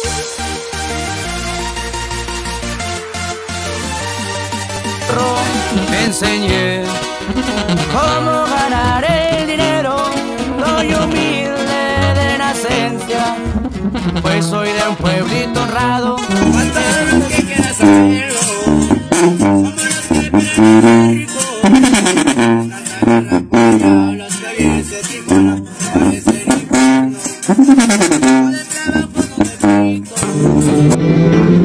Me enseñé cómo ganar el dinero. Soy humilde de nacencia, pues soy de un pueblito honrado. Falta los que quieran saberlo, somos los que viven rico. Cantan la cumbia, las calles de Tijuana parecen infierno. Con el trabajo no me quito.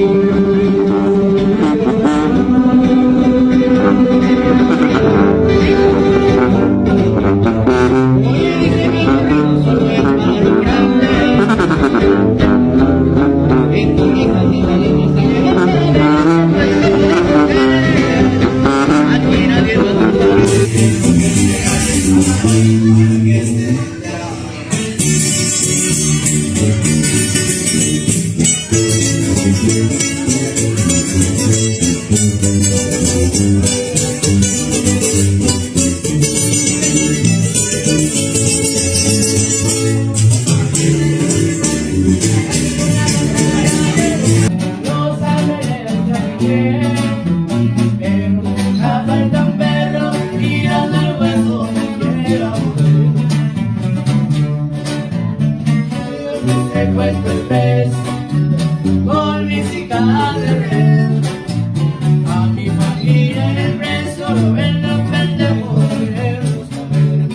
Secuestro el pez con mi cigarra de red. A mi familia en el preso lo ven los pendejos de quererlos saber.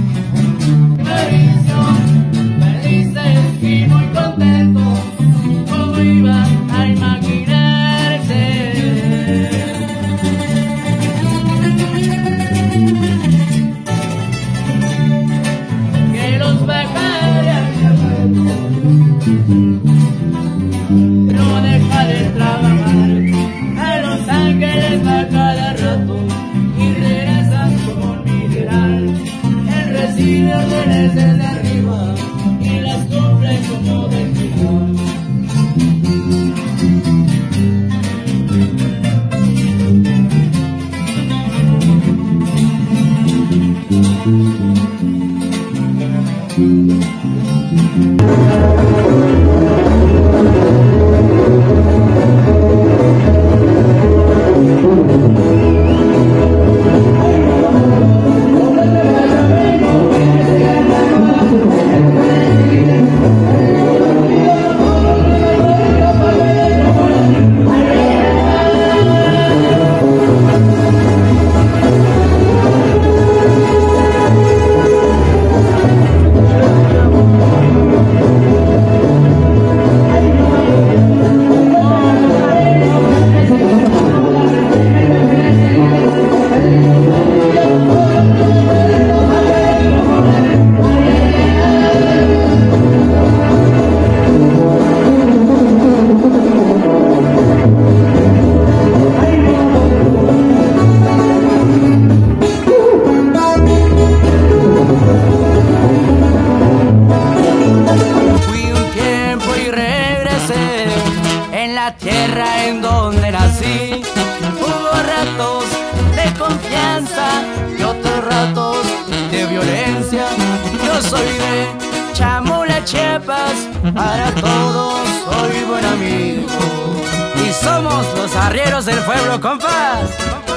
Me dice y muy contento cómo iba a imaginarse que los bajarían. No deja de trabajar a Los Ángeles a cada rato y regresa con mi general. Él recibe órdenes desde arriba y las cumple como de final. La tierra en donde nací, hubo ratos de confianza y otros ratos de violencia. Yo soy de Chamula, Chiapas, para todos soy buen amigo y somos los arrieros del pueblo, compas.